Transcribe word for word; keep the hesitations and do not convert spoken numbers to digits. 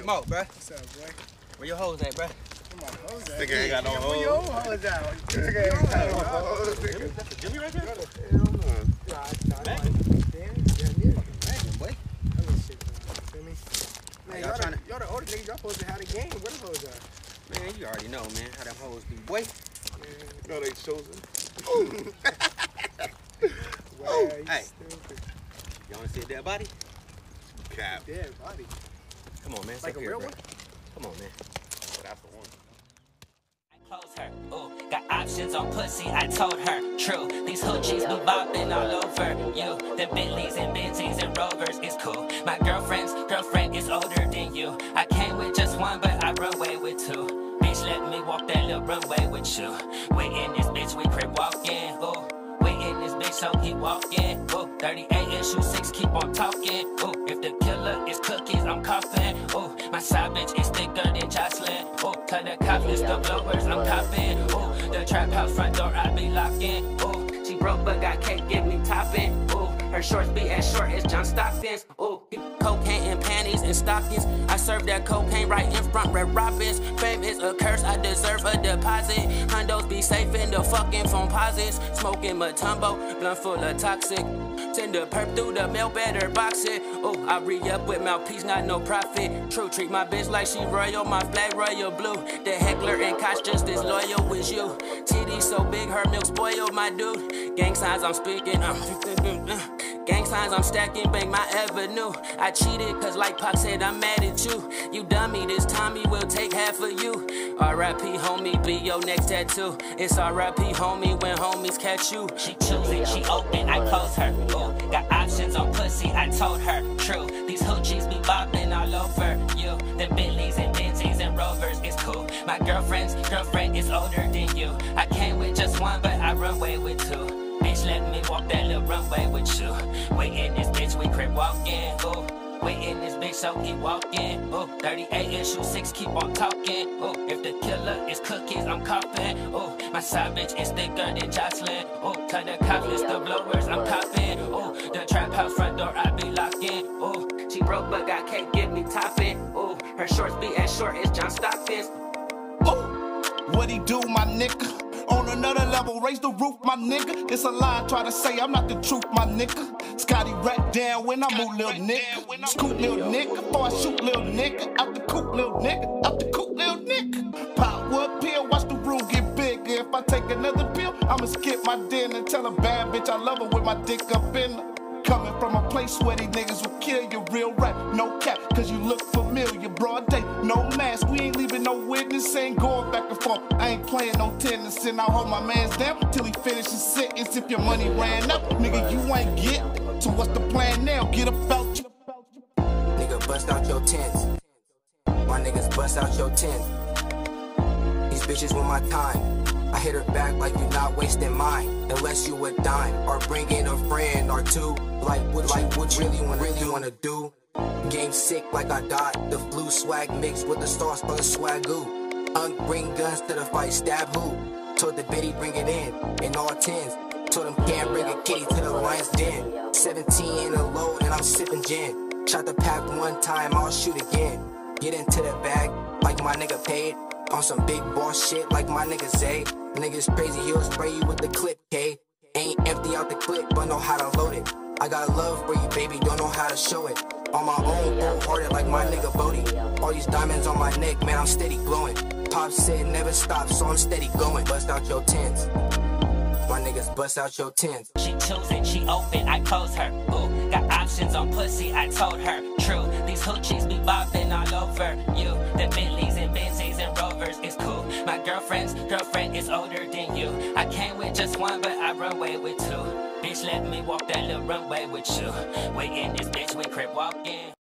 Hey, Mo, bruh. What's up, boy? Where your hoes at, bruh? Where my hoes at? Nigga ain't got no hoes. Where your hoes at? Nigga ain't got no hoes. That's the Jimmy right there? Hell no. Nah, nah, Megan. Damn, damn, yeah. Megan, boy. That little shit, man. Feel me? Man, Y'all y'all trying the, to... y'all the older niggas, y'all supposed to have the game. Where the hoes at? Man, you already know, man, how them hoes be, boy. You know they chosen. Wow, Hey. stupid. You wanna see a dead body? Cap. Dead body. Come on, man. Like a here, real bro. one? Come on, man. That's the one. Close her, ooh, got options on pussy, I told her, true, these hoochies be bopping all over you, the Bentleys and Benzes and Rovers is cool, my girlfriend's girlfriend is older than you, I came with just one but I run away with two, bitch let me walk that little runway with you, we in this bitch, we crib walking, ooh, we in this bitch, so keep walking, ooh, thirty-eight issue six, keep on talking, ooh, if the killer is cookies, I'm coughing, ooh, my side bitch is thicker than Jocelyn, ooh, cut the cops, list the blowers, I'm copping, ooh, the trap house front door, I be locking, ooh, she broke but got cake, give me topping, ooh, her shorts be as short as John Stockton's, ooh, cocaine in panties and stockings, I serve that cocaine right in front, Red Robins, fame is a curse, I deserve a deposit, hondos be safe in the fucking phone posits, smoking Matumbo, blunt full of toxic, send the perp through the mail, better box it, ooh, I re-up with mouthpiece, not no profit, true, treat my bitch like she royal, my flag royal blue, the heckler and Koch just as loyal as you, T D so big, her milk spoiled my dude, gang signs I'm speaking, um, gang signs I'm stacking, bang my avenue, I cheated cause like Pac said I'm mad at you, you dummy, this Tommy will take half of you, R I P homie, be your next tattoo, it's R I P homie when homies catch you, she choosing, she open, I close her, ooh, got options on pussy, I told her, true, these hoochies be bopping all over you, the Bentleys and Benzes and Rovers is cool, my girlfriend's girlfriend is older than you, I came with just one but I run away with two, bitch let me walk that little runway with you, we in this bitch, we crib walking, ooh, we in this bitch, so keep walking, ooh, thirty-eight issue six, keep on talking, ooh, if the killer is cookies, I'm coughing, ooh, my side bitch is thicker than Jocelyn, ooh, cut the cops, list the blowers, I'm copping, ooh, the trap house front door, I be locking, ooh, she broke but got cake, give me topping, ooh, her shorts be as short as John Stockton's. Ooh, what he do, my nigga? On another level, raise the roof, my nigga. It's a lie, try to say I'm not the truth, my nigga. Scotty rap down when I move, little nigga. Scoop, little nigga, before I shoot, little nigga. Out the coop, little nigga. Out the coop, little nigga. Pop one pill, watch the room get bigger. If I take another pill, I'ma skip my dinner and tell a bad bitch I love her with my dick up in her. Coming from a place where these niggas will kill you, real rap, no cap, cause you look familiar, broad day, no mask, we ain't leaving no witness, ain't going back and forth, I ain't playing no tennis, and I'll hold my mans down till he finishes sentence, if your money ran up, nigga, you ain't get, so what's the plan now, get about you. Nigga, bust out your tents, my niggas bust out your tents, these bitches want my time, I hit her back like you not wasting mine, unless you a dime, or bring in a friend or two, like what like what you really wanna, really wanna do. Game sick like I got the flu, swag mixed with the sauce for the swagoo. Unk bring guns to the fight, stab who? Told the bitty bring it in, in all tens. Told him can't bring a kitty to the lion's den. seventeen in a low and I'm sipping gin. Shot the pack one time, I'll shoot again. Get into the bag like my nigga paid. On some big boss shit like my nigga Zay. Niggas crazy, he'll spray you with the clip, K. Ain't empty out the clip, but know how to load it. I got love for you, baby, don't know how to show it. On my own, wholehearted like my nigga Bodie. All these diamonds on my neck, man, I'm steady glowing. Pop said never stop, so I'm steady going. Bust out your tents. My niggas bust out your tents. She choosing, she open, I close her. Ooh, got options on pussy, I told her. True, these hoochies be bopping all over you. The Bentleys and Benzes and Rovers is cool. My girlfriend's girlfriend is older than you. I came with just one, but I run away with two. Bitch, let me walk that little runway with you. We in this bitch, we crib walking.